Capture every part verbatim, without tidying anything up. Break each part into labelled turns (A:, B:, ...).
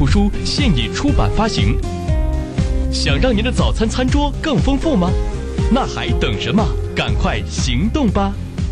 A: 图书现已出版发行。想让您的早餐餐桌更丰富吗？那还等什么？赶快行动吧！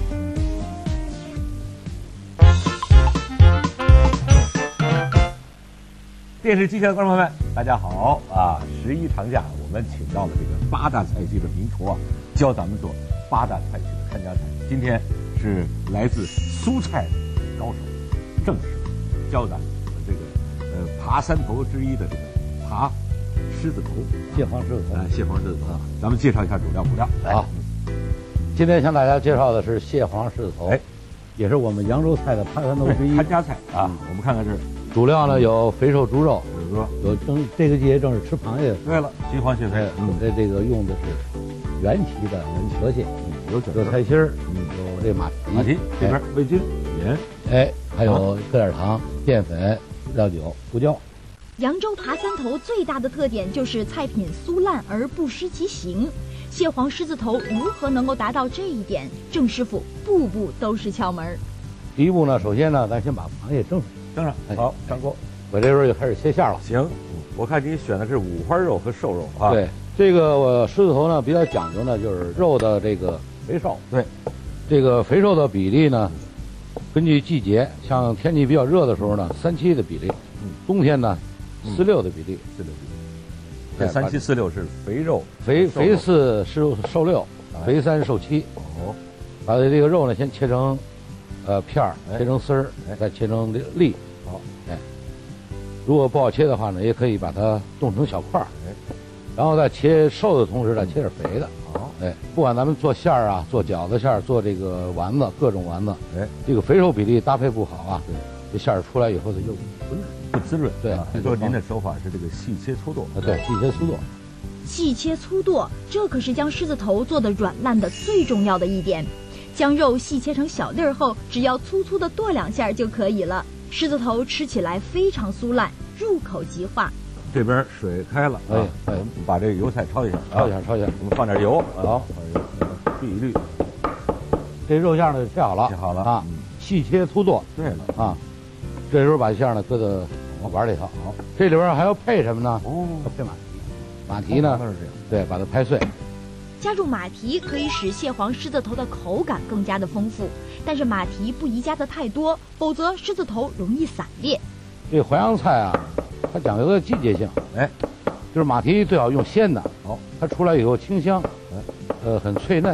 B: 电视机前的观众朋友们，大家好啊！十一长假，我们请到了这个八大菜系的名厨啊，教咱们做八大菜系的看家菜。今天是来自蔬菜高手郑师傅教咱们这个呃扒三头之一的这个扒狮子头，
C: 蟹黄狮子头。
B: 啊，蟹黄狮子头。咱们介绍一下主料辅料。
C: 好，今天向大家介绍的是蟹黄狮子头，哎，也是我们扬州菜的扒三头之一，
B: 看家菜啊。嗯、我们看看这
C: 主料呢有肥瘦猪肉，
B: 有
C: 有正这个季节正是吃螃蟹。
B: 对了，金黄蟹肥。
C: 嗯，这这个用的是原鳍的河蟹，嗯，有有菜心儿，嗯，有这马蹄，
B: 马蹄这边味精、盐，
C: 哎，还有搁点糖、淀粉、料酒、胡椒。
D: 扬州扒三头最大的特点就是菜品酥烂而不失其形。蟹黄狮子头如何能够达到这一点？郑师傅步步都是窍门。
C: 第一步呢，首先呢，咱先把螃蟹蒸上，
B: 蒸上，好，上锅。
C: 我这时候就开始切馅了。
B: 行，我看你选的是五花肉和瘦肉啊。
C: 对，这个我狮子头呢比较讲究呢，就是肉的这个肥瘦。对，这个肥瘦的比例呢，根据季节，像天气比较热的时候呢，三七的比例；嗯，冬天呢，四六的比例。四六比例。
B: 这三七四六是肥肉，
C: 肥肥四是瘦六，肥三瘦七。哦，把这个肉呢先切成呃片儿，切成丝儿，再切成粒。好，哎，如果不好切的话呢，也可以把它冻成小块儿。哎，然后在切瘦的同时呢，切点肥的。好，哎，不管咱们做馅儿啊，做饺子馅儿，做这个丸子，各种丸子，哎，这个肥瘦比例搭配不好啊，对，这馅儿出来以后它就不嫩。
B: 不滋润，对。
C: 你
B: 说您的手法是这个细切粗剁，
C: 啊，对，细切粗剁。
D: 细切粗剁，这可是将狮子头做的软烂的最重要的一点。将肉细切成小粒儿后，只要粗粗的剁两下就可以了。狮子头吃起来非常酥烂，入口即化。
B: 这边水开了，哎，我们把这个油菜焯一下，
C: 焯一下，焯一下。
B: 我们放点油，好，放点油，滤一滤。
C: 这肉馅呢切好了，
B: 切好了
C: 啊，细切粗剁。
B: 对了
C: 啊。这时候把馅呢搁到碗里头，好，这里边还要配什么呢？
B: 哦，
C: 要配马蹄。马蹄呢，对，把它拍碎。
D: 加入马蹄可以使蟹黄狮子头的口感更加的丰富，但是马蹄不宜加的太多，否则狮子头容易散裂。
C: 这淮扬菜啊，它讲究个季节性，哎，就是马蹄最好用鲜的，好，它出来以后清香，呃，很脆嫩。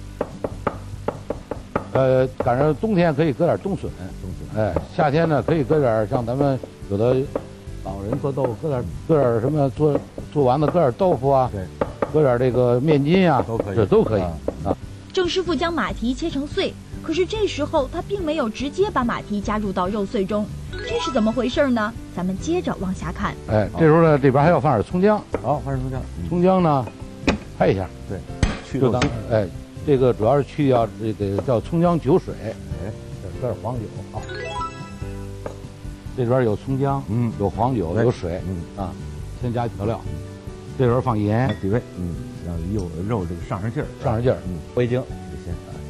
C: 呃，赶上冬天可以搁点冬笋，冬笋，哎，夏天呢可以搁点像咱们有的老人做豆腐，搁点搁点什么做做完了搁点豆腐啊，对，搁点这个面筋呀，都可以，这都可以啊。
D: 郑师傅将马蹄切成碎，可是这时候他并没有直接把马蹄加入到肉碎中，这是怎么回事呢？咱们接着往下看。
C: 哎，这时候呢，这边还要放点葱姜，
B: 好，放点葱姜，
C: 葱姜呢，拍一下，
B: 对，去肉腥，
C: 哎。这个主要是去掉这个叫葱姜酒水，哎，这是黄酒啊。这边有葱姜，嗯，有黄酒，有水，嗯啊，添加调料。这时候放盐
B: 底味，嗯，让肉肉这个上上劲儿，
C: 上上劲儿，嗯，味精，
B: 这先啊。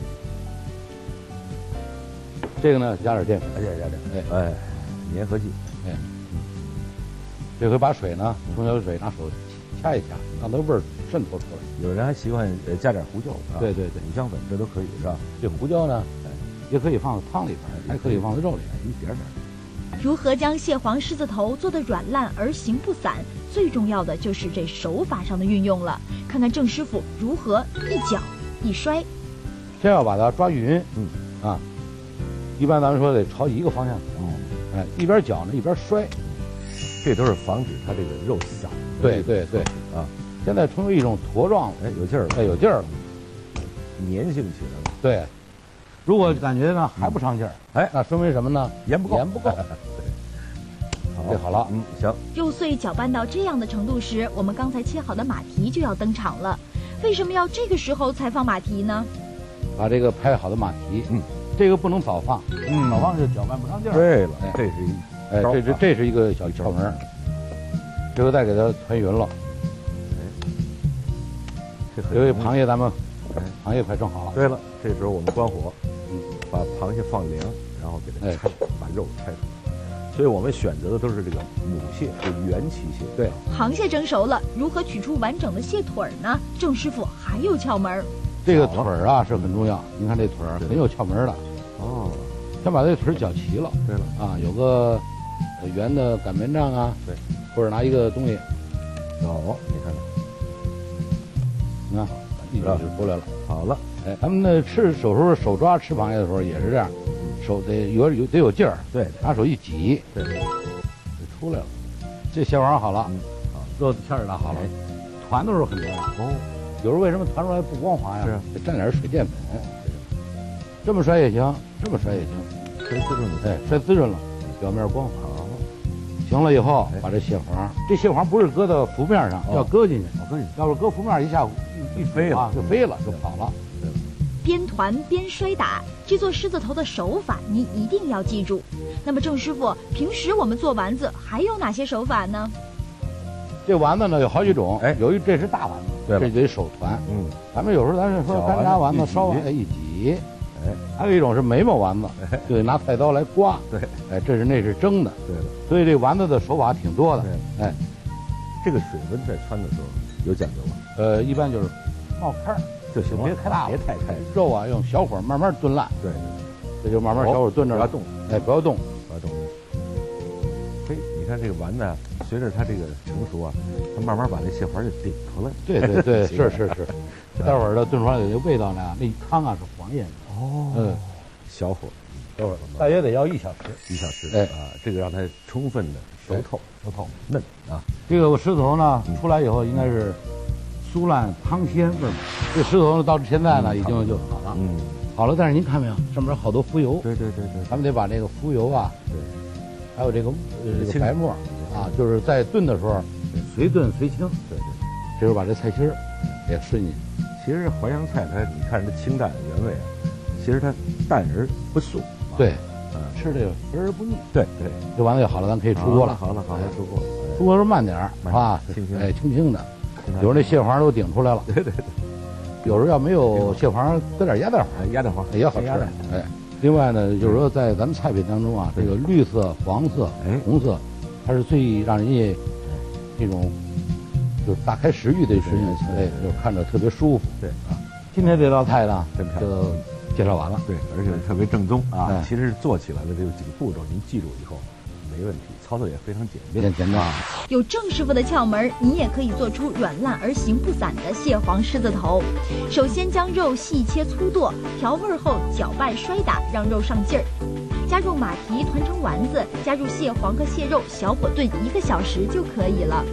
C: 这个呢，加点淀粉，
B: 加点加点，哎哎，粘合剂，哎，
C: 嗯，这回把水呢，葱姜水拿手掐一掐，让它味儿渗透出来。
B: 有人还习惯呃加点胡椒，
C: 对对对，
B: 五香粉这都可以是吧？
C: 这胡椒呢，也可以放在汤里边，还可以放在肉里边，一点点。
D: 如何将蟹黄狮子头做得软烂而形不散？最重要的就是这手法上的运用了。看看郑师傅如何一搅一摔。
C: 先要把它抓匀，嗯啊，一般咱们说得朝一个方向搅，哎，一边搅呢一边摔，
B: 这都是防止它这个肉散。
C: 对对对，啊。现在成为一种坨状了，
B: 哎，有劲儿了，
C: 哎，有劲儿了，
B: 粘性起来了。
C: 对，如果感觉呢还不上劲儿，哎，那说明什么呢？
B: 盐不够，
C: 盐不够。对，好，这好了，
B: 嗯，行。
D: 肉碎搅拌到这样的程度时，我们刚才切好的马蹄就要登场了。为什么要这个时候才放马蹄呢？
C: 把这个拍好的马蹄，嗯，这个不能早放，嗯，早放就搅拌不上劲儿。
B: 对了，这是一，
C: 哎，这这这是一个小窍门。这个再给它团匀了。由于螃蟹咱们，螃蟹快蒸好了。
B: 对了，这时候我们关火，嗯，把螃蟹放凉，然后给它拆，把肉拆出来。 所以我们选择的都是这个母蟹，就元鳍蟹。
C: 对，
D: 螃蟹蒸熟了，如何取出完整的蟹腿儿呢？郑师傅还有窍门儿。
C: 这个腿儿啊是很重要，您看这腿儿很有窍门的。
B: 哦，
C: 先把这腿儿绞齐了。
B: 对了，
C: 啊，有个圆的擀面杖啊，
B: 对，
C: 或者拿一个东西，
B: 有，你看看，
C: 你看，一抓就出来了。
B: 好了，
C: 哎，咱们那吃手时候手抓吃螃蟹的时候也是这样，手得有有得有劲儿，
B: 对，
C: 拿手一挤，
B: 对对，
C: 就出来了。这蟹黄好了，
B: 嗯，
C: 啊，肉馅儿打好了，团的时候很重要。
B: 哦，
C: 有时候为什么团出来不光滑呀？
B: 是啊，
C: 得蘸点水淀粉。这么摔也行，这么摔也行，
B: 摔滋润了，
C: 哎，摔滋润了，表面光滑。
B: 好，
C: 行了以后，把这蟹黄，这蟹黄不是搁到浮面上，要搁进去。
B: 我跟你
C: 要是搁浮面一下一一飞了就飞了，就跑了。
D: 边团边摔打，制作狮子头的手法您一定要记住。那么郑师傅，平时我们做丸子还有哪些手法呢？
C: 这丸子呢有好几种，
B: 哎，
C: 有一这是大丸子，
B: 对，
C: 这得手团。
B: 嗯，
C: 咱们有时候咱是说干炸丸子烧完一挤，
B: 哎，
C: 还有一种是眉毛丸子，就得拿菜刀来刮。
B: 对，
C: 哎，这是那是蒸的。
B: 对了，
C: 所以这丸子的手法挺多的。
B: 对，
C: 哎，
B: 这个水温在穿的时候有讲究吗？
C: 呃，一般就是冒开
B: 就行，
C: 别开大，
B: 别太开。
C: 肉啊，用小火慢慢炖烂。
B: 对，
C: 这就慢慢小火炖着，
B: 不要动，
C: 哎，不要动，
B: 不要动。嘿，你看这个丸子啊，随着它这个成熟啊，它慢慢把这蟹黄就顶出来。
C: 对对对，是是是。待会儿的炖出来有那味道呢，那汤啊是黄艳的。
B: 哦，嗯，小火，
C: 待会儿大约得要一小时，
B: 一小时。
C: 哎
B: 啊，这个让它充分的熟透，
C: 熟透
B: 嫩啊。
C: 这个狮子头呢出来以后应该是酥烂汤鲜味儿。这狮子头呢到现在呢已经就好了，
B: 嗯，
C: 好了。但是您看没有，上面好多浮油。
B: 对对对对，
C: 咱们得把这个浮油啊，
B: 对，
C: 还有这个呃这个白沫啊，就是在炖的时候随炖随清。
B: 对对，
C: 这时候把这菜心儿也顺进去。
B: 其实淮扬菜它，你看它清淡原味啊，其实它淡而不素。
C: 对，
B: 嗯，
C: 吃这个肥而不腻。
B: 对对，
C: 这丸子就好了，咱可以出锅了。
B: 好了好了，出锅。
C: 出锅时候慢点儿，是吧？
B: 轻轻，
C: 哎，轻轻的。有时候那蟹黄都顶出来了。
B: 对对对。
C: 有时候要没有蟹黄，搁点鸭蛋黄，
B: 鸭蛋黄
C: 也好吃。哎，另外呢，就是说在咱们菜品当中啊，这个绿色、黄色、红色，它是最让人家这种就是大开食欲的一种颜色，哎，就看着特别舒服。
B: 对啊，
C: 今天这道菜呢，
B: 真漂亮，
C: 就介绍完了。
B: 对，而且特别正宗啊。其实做起来的这几个步骤，您记住以后没问题，操作也非常简便
C: 简单啊。
D: 有郑师傅的窍门，你也可以做出软烂而形不散的蟹黄狮子头。首先将肉细切粗剁，调味后搅拌摔打，让肉上劲儿。加入马蹄团成丸子，加入蟹黄和蟹肉，小火炖一个小时就可以了。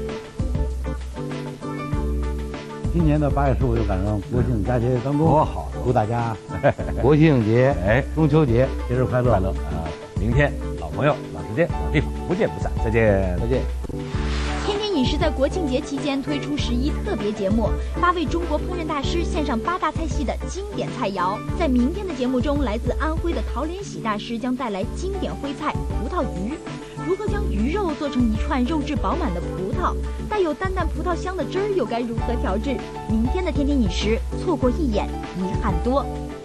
C: 今年的八月十五就赶上国庆佳节当中，
B: 多好！
C: 祝大家国庆节、
B: 哎，
C: 中秋节节日快乐！
B: 快乐啊！明天老朋友、老时间、老地方，不见不散。再见，
C: 再见。
D: 天天饮食在国庆节期间推出十一特别节目，八位中国烹饪大师献上八大菜系的经典菜肴。在明天的节目中，来自安徽的陶连喜大师将带来经典徽菜葡萄鱼。如何将鱼肉做成一串肉质饱满的葡萄，带有淡淡葡萄香的汁儿又该如何调制？明天的天天饮食，错过一眼遗憾多。